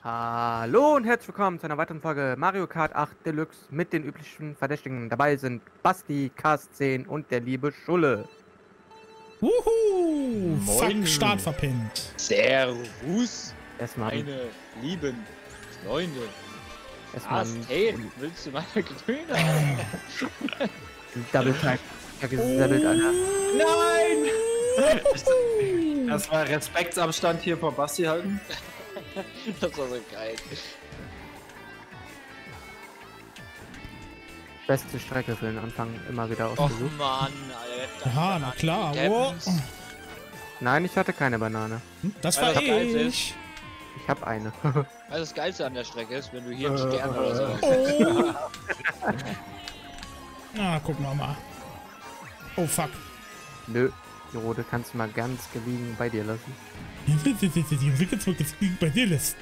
Hallo und herzlich willkommen zu einer weiteren Folge Mario Kart 8 Deluxe mit den üblichen Verdächtigen. Dabei sind Basti, Cast10 und der liebe Schulle. Wuhu! Moin. Fuck, Start verpennt. Servus, Erstmal meine lieben Freunde. hey, Willst du meine Grüne haben? Double Tag gesammelt, Alter. Nein! Das war Respektsabstand hier vor Basti halten. Das war so geil. Beste Strecke für den Anfang immer wieder Och ausgesucht. Mann, Alter. Aha, na klar. Oh. Nein, ich hatte keine Banane. Das Weil war das geil ich. Ich habe eine. Also das Geilste an der Strecke ist, wenn du hier einen Stern oder so hast. Oh. Na, gucken wir mal. Oh, fuck. Nö, die rote kannst du mal ganz geliegen bei dir lassen. bei dir lässt.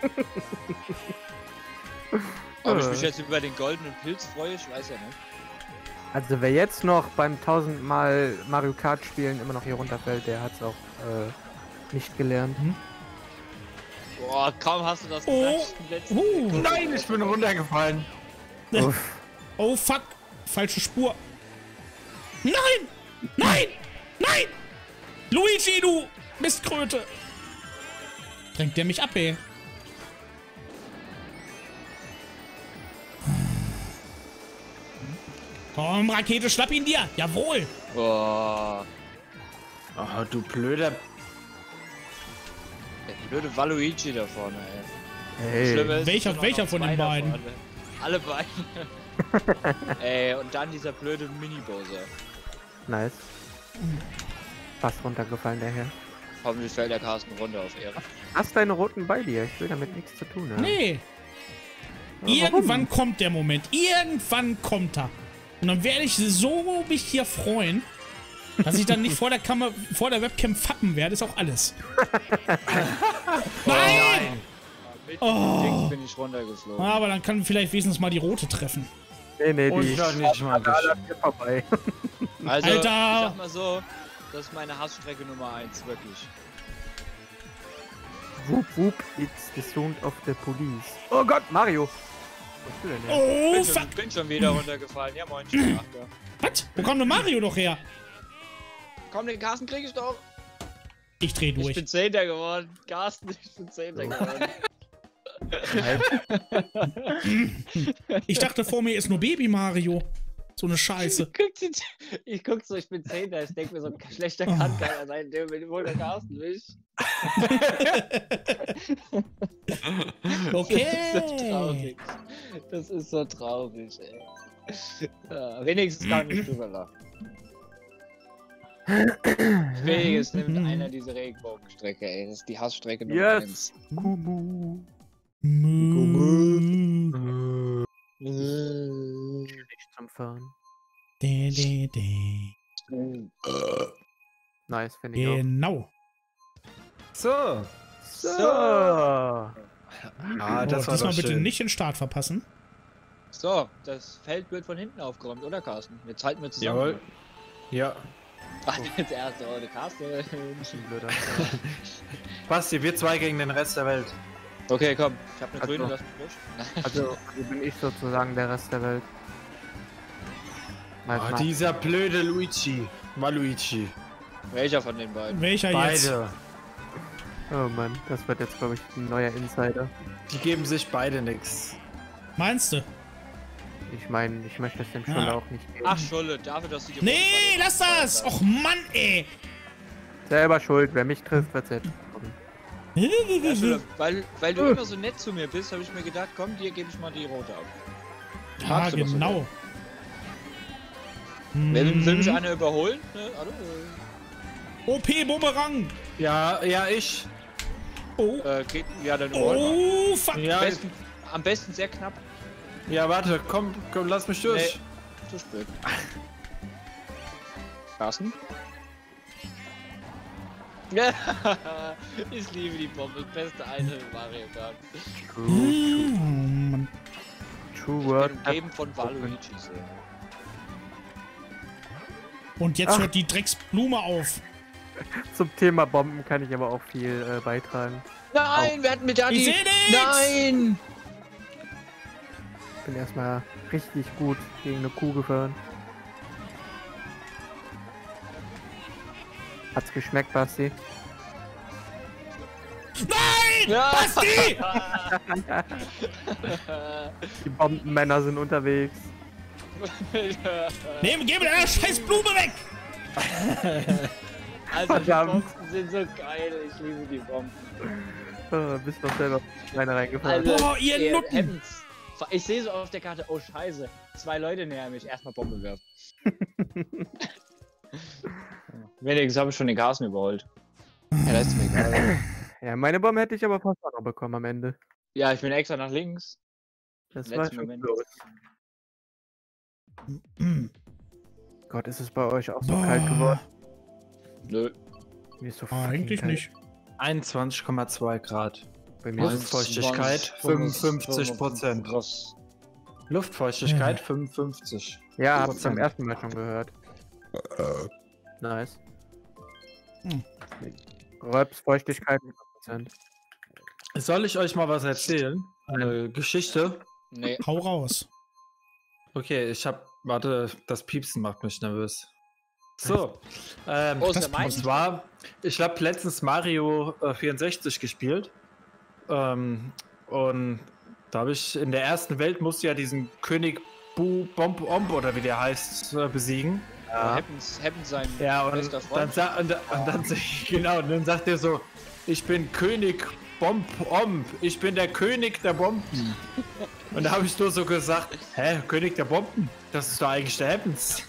Ob ich mich jetzt über den goldenen Pilz freue, ich weiß ja nicht. Also wer jetzt noch beim 1000 Mal Mario Kart spielen immer noch hier runterfällt, der hat es auch nicht gelernt. Boah, kaum hast du das letzten Nein, ich bin runtergefallen. Uff. Oh, fuck. Falsche Spur. Nein! Nein! Nein! Luigi, du Mistkröte! Drängt der mich ab, ey. Komm, Rakete, schnapp ihn dir! Jawohl! Boah, Oh, du blöder... der blöde Waluigi da vorne, ey. Hey. Schlimme ist, Welcher- es sind welcher noch von zwei den da beiden? vorne. Alle beiden. Ey, und dann dieser blöde Mini-Bowser. Nice. Fast runtergefallen, der Herr. Hoffentlich fällt der Carsten runter auf Ehre. Hast deine roten bei dir? Ich will damit nichts zu tun haben. Nee. Aber Irgendwann kommt der Moment. Irgendwann kommt er. Und dann werde ich so mich hier freuen, dass ich dann nicht vor der Kamera, vor der Webcam fappen werde, ist auch alles. Nein! Mit Oh. Dings bin ich runtergeflogen. Aber dann kann vielleicht wenigstens mal die rote treffen. Nee, Und die ich war nicht mal alle hier vorbei. Also, Alter! ich sag mal so, das ist meine Hassstrecke Nummer 1, wirklich. Wup, wup, it's the sound of the police. Oh Gott, Mario! Was bist du denn her? Oh, Bin fuck! bin schon wieder runtergefallen. Ja, moin, schon Achter. Was? Wo kommt denn Mario doch her? Komm, den Carsten krieg ich doch. Ich dreh Ich durch. bin 10. geworden. Carsten, ich bin 10. geworden. Ich dachte, vor mir ist nur Baby Mario. So eine Scheiße. Ich guck so, ich bin 10. Ich denk mir so, schlechter kann keiner sein, der will wohl der Carsten mich. Okay. Das ist so traurig, ey. Ja, wenigstens kann ich drüber lachen. Wenigstens nimmt einer diese Regenbogenstrecke, ey. Das ist die Hassstrecke Nummer 1. Yes! Kumu. Nicht zum Fahren. Nice, finde ich auch. Genau. So. So! Ah, Oh, das war diesmal doch bitte schön. nicht den Start verpassen. So, das Feld wird von hinten aufgeräumt, oder Carsten? Jetzt halten wir zusammen. Jawohl. Ja. Ach, jetzt erst, oh, der Carsten. Blöder. Basti, wir zwei gegen den Rest der Welt. Okay, komm, ich hab eine Also- grüne, lass mich durch. Also bin ich sozusagen der Rest der Welt. Mal, Oh, mal. dieser blöde Luigi. Waluigi. Welcher von den beiden? Welcher jetzt? Beide. Oh Mann, das wird jetzt glaube ich ein neuer Insider. Die geben sich beide nix. Meinst du? Ich meine, ich möchte es dem Schulle auch nicht geben. Ach, Scholle, dafür, dass du die Nee, lass das! Och Mann, ey! Selber schuld, wer mich trifft, wird selbst kommen. Ja, Scholle, weil du immer so nett zu mir bist, habe ich mir gedacht, komm, dir gebe ich mal die rote ab. Ja, Magst du doch genau. Will mich einer überholen? Ne? Hallo? OP-Bumerang! Ja, ja, ich. Oh, Geht, ja, dann überholen oh, fuck! Ja, am besten sehr knapp. ja, warte, komm, komm, lass mich durch. Nee, zu spät. Carsten? Ja, ich liebe die Bombe. Das beste eine Mario Kart. Mann. True Ich Word. bin umgeben von Waluigi. Und jetzt Ach. hört die Drecksblume auf. Zum Thema Bomben kann ich aber auch viel beitragen. Nein, wir hatten mit da Ich die... seh nix! Nein! Ich bin erstmal richtig gut gegen eine Kuh gefahren. Hat's geschmeckt, Basti? Nein! Ja. Basti! Die Bombenmänner sind unterwegs. Geh mit einer scheiß Blume weg! Also die Verdammt. Bomben sind so geil, ich liebe die Bomben. Bist doch selber Schweine reingefahren. Boah, ihr Nutten. Heavens. Ich sehe so auf der Karte, oh scheiße, 2 Leute näher mich, erstmal Bombe werfen. Wenigstens habe ich schon den Carsten überholt. Ja, das ist mir egal. Ja, meine Bombe hätte ich aber fast auch noch bekommen am Ende. Ja, ich bin extra nach links. Das Letzten war schon Moment. bloß. Gott, ist es bei euch auch so Boah. kalt geworden? Nö. Mir ist so fucking Eigentlich kalt. nicht. 21,2 Grad. Bei mir ist es Luftfeuchtigkeit 55%. Luftfeuchtigkeit 55. Ja, hab's beim 100%. ersten Mal schon gehört. Nice. Hm. Feuchtigkeit 100%. Soll ich euch mal was erzählen? Eine Geschichte? Nee. Hau raus. Okay, warte, das Piepsen macht mich nervös. So, Oh, ist der und mein? zwar, ich habe letztens Mario 64 gespielt. Und da habe ich in der ersten Welt musste ja diesen König Bomb oder wie der heißt, besiegen. Ja. Happens sein Ja, und bester Freund. dann sagt er so, ich bin König Bomb, ich bin der König der Bomben. Und da habe ich nur so gesagt, hä, König der Bomben? Das ist doch eigentlich der Happens.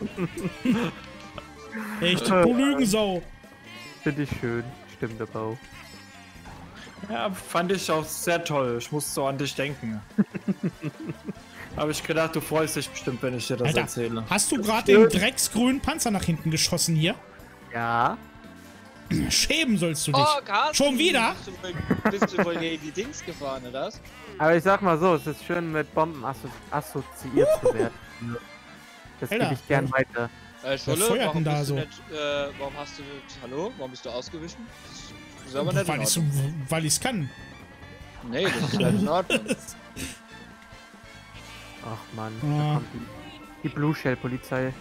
Echt, du Lügensau. Finde ich schön. Stimmt aber auch. Ja, fand ich auch sehr toll. Ich musste so an dich denken. Habe ich gedacht, du freust dich bestimmt, wenn ich dir das Alter, erzähle. hast du gerade den drecksgrünen Panzer nach hinten geschossen hier? Ja. Schämen sollst du dich. Oh, Carsten, Schon wieder? Bist du wohl die Dings gefahren, oder was? Aber ich sag mal so, es ist schön mit Bomben assoziiert zu werden. Das Alter. gebe ich gern weiter. Schulle, feuert warum denn da bist du so? nicht, warum hast du nicht, hallo? Warum bist du ausgewichen? Das ist aber nicht in Ordnung. Weil ich's kann. Nee, das ist nicht in Ordnung. Ach man, Ja. da kommt die Blue Shell Polizei.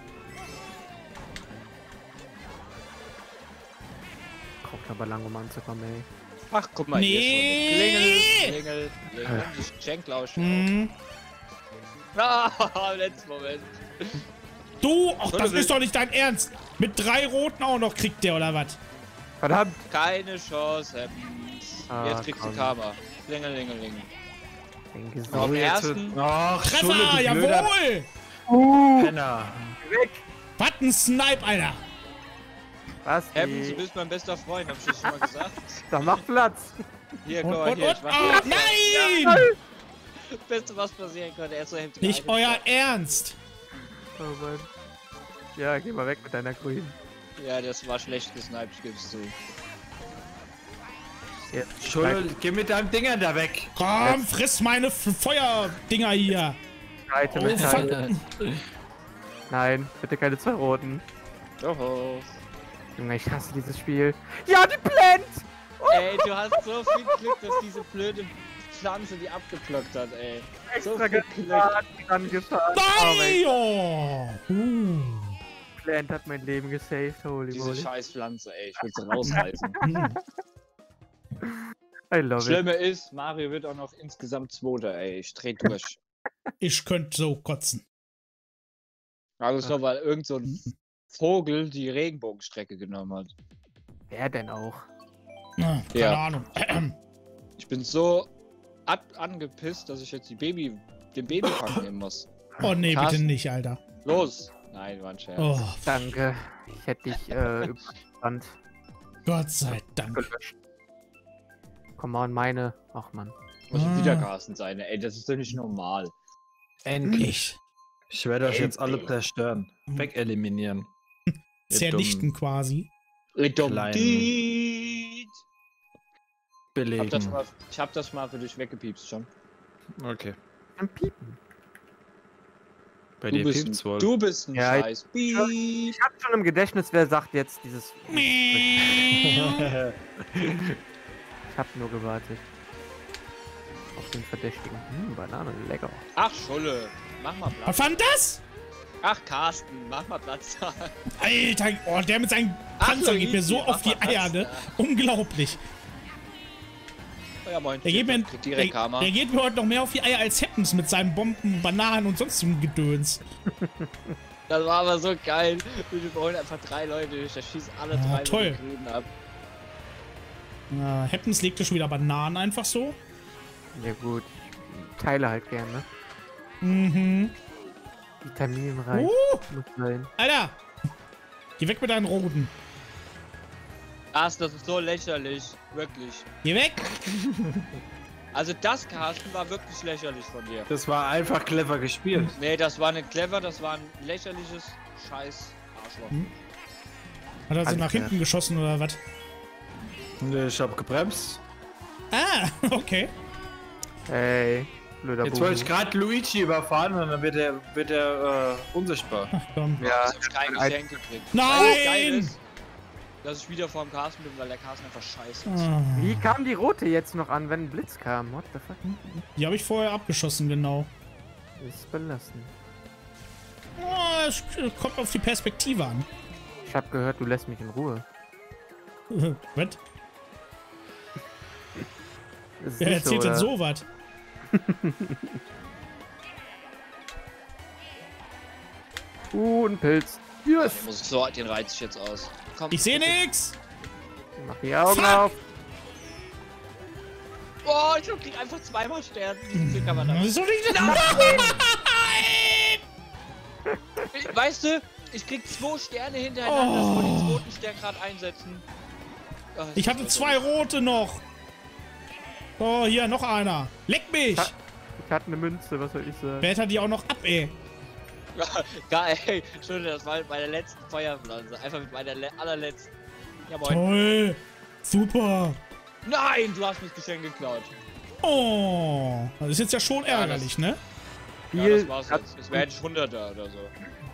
Braucht aber lang, um anzukommen, ey. Ach, guck mal, hier Nee. ist so eine Klingel. Das Geschenklauschen. Hm. Ah, letzten Moment. Du, ach, das Schulle ist doch nicht dein Ernst. Mit 3 Roten auch noch kriegt der, oder was? Verdammt! Keine Chance, Happens. Ah, Jetzt kriegst du komm. Karma. Klingelingeling. Den Auf Gesau. den ersten. Ach, Schulle, Treffer, du blöder jawohl! Penner. Weg! Was ein Snipe, Alter. Was? Happens, du bist mein bester Freund, hab ich das schon mal gesagt? Da mach Platz! Hier, Und, guck mal, und, hier. und. Ich mach Ah, dir nein! das Beste, was passieren konnte. Er ist so hinten Nicht rein. euer Ernst. Oh Mann. Ja, geh mal weg mit deiner grünen. Ja, das war schlecht gesniped, ich geb's zu. Jetzt Schulle, geh mit deinem Dingern da weg. Komm, friss meine Feuerdinger hier. Seite Oh, mit fuck. Seite. Nein, bitte keine 2 roten. Doch. Junge, ich hasse dieses Spiel. Ja, die Plant! Ey, du hast so viel Glück, dass diese blöde Pflanze die abgeblockt hat, ey. So Extra viel Glück. gefahren, gefahren. Oh Nein! mein Oh. Plant hat mein Leben gesaved, holy Diese moly. scheiß Pflanze, ey. Ich will sie rausreißen. I love it. Schlimme ist, Mario wird auch noch insgesamt Zweiter, ey. Ich dreh durch. Ich könnte so kotzen. Also nur, weil irgend so ein Vogel die Regenbogenstrecke genommen hat. Wer denn auch? Ah, keine Ja. Ahnung. Ich bin so angepisst, dass ich jetzt den Babyfang nehmen muss. Oh nee, bitte Carsten. nicht, Alter. Los! Nein, war ein Scherz. Oh, Danke. Ich hätte dich überspannt. Gott sei Dank. Gelöscht. Come on, meine. Ach man. Muss wieder Carsten sein, ey. Das ist doch nicht normal. Ich. Ich werde euch jetzt alle zerstören. Wegeliminieren. Ihr Zerlichten dummen quasi. Kleinen Ich Belegen. hab das mal für dich weggepiepst schon. Okay. Ein Piepen. Bei dir piept's wohl. Du bist ein Ja, Scheiß. Piep. Ich hab schon im Gedächtnis, wer sagt jetzt dieses. Ich Ich hab nur gewartet. Auf den Verdächtigen. Banane, lecker. Ach, Schulle, mach mal Platz. Was war denn das? Ach, Carsten, mach mal Platz. Alter, oh, der mit seinem Panzer geht mir so auf die Eier, ne? Unglaublich. Oh ja, moin. Der geht, mir, direkt Karma. der geht mir heute noch mehr auf die Eier als Happens mit seinen Bomben, Bananen und sonstigem Gedöns. Das war aber so geil. Wir brauchen einfach 3 Leute, da schießen alle 3 toll. mit den Grünen ab. Ja, Happens legte schon wieder Bananen einfach so. Ja gut, ich teile halt gern, ne? Mhm. Vitaminreich. Muss sein. Alter! Geh weg mit deinen Roten. Das ist so lächerlich. Wirklich. Geh weg! Also das, Carsten, war wirklich lächerlich von dir. Das war einfach clever gespielt. Nee, das war nicht clever, das war ein lächerliches Scheiß-Arschloch. Hat er sie Alles nach klar. hinten geschossen oder was? Ich hab gebremst. Ah, okay. Hey, blöder Jetzt wollte ich gerade Luigi überfahren und dann wird er unsichtbar. Ach komm. Ja, Ich hab kein Geschenk gekriegt. Nein! Weil das geil ist, dass ich wieder vor dem Carsten bin, weil der Carsten einfach scheiße ist. Ah, Wie kam die rote jetzt noch an, wenn ein Blitz kam? What the fuck? die habe ich vorher abgeschossen, genau. Ist belastend. Oh, es kommt auf die Perspektive an. Ich hab gehört, du lässt mich in Ruhe. Was? Ist Wer nicht erzählt denn oder? so was? Ein Pilz. Yes! Ich muss so, den reiz ich jetzt aus. Komm. Ich sehe nix! Mach die Augen Fuck! auf. Oh, ich krieg einfach 2-mal Stern. Diesen Glück kann man Das da. ist doch nicht das. Nein! Weißt du, ich krieg 2 Sterne hintereinander, Oh. ich wollte den 2. Stern gerade einsetzen. Oh, das Ich ist hatte so 2 rote noch. Oh, hier, noch einer. Leck mich! Ich hatte eine Münze, was soll ich sagen? Wer hat die auch noch ab, ey? Geil, ey. Entschuldigung, das war mit meiner letzten Feuerpflanze. Einfach mit meiner allerletzten. Ja, moin. Toll! Super! Nein, du hast mir das Geschenk geklaut. Oh! Das ist jetzt ja schon Ja, ärgerlich, ne? Ja, das war's jetzt. Es wäre jetzt 100er oder so.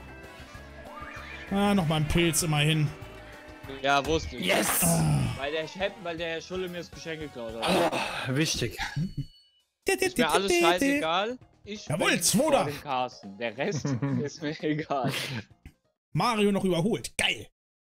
Ah, nochmal ein Pilz immerhin. Ja, wusste ich. Yes! Weil der Herr Schulle mir das Geschenk geklaut hat. Wichtig. Ist mir alles scheißegal. Ich Jawohl, bin 2. vor dem Carsten. Der Rest ist mir egal. Mario noch überholt. Geil!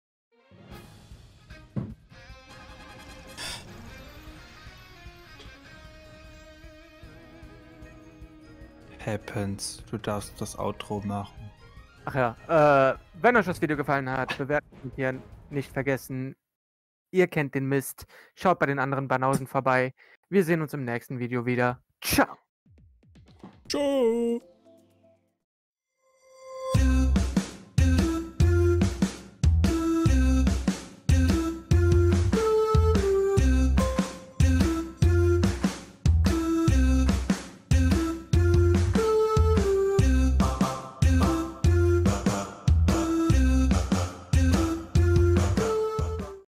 Happens. Du darfst das Outro machen. Ach ja, wenn euch das Video gefallen hat, bewerten und hier nicht vergessen. Ihr kennt den Mist. Schaut bei den anderen Banausen vorbei. Wir sehen uns im nächsten Video wieder. Ciao! Tschüss!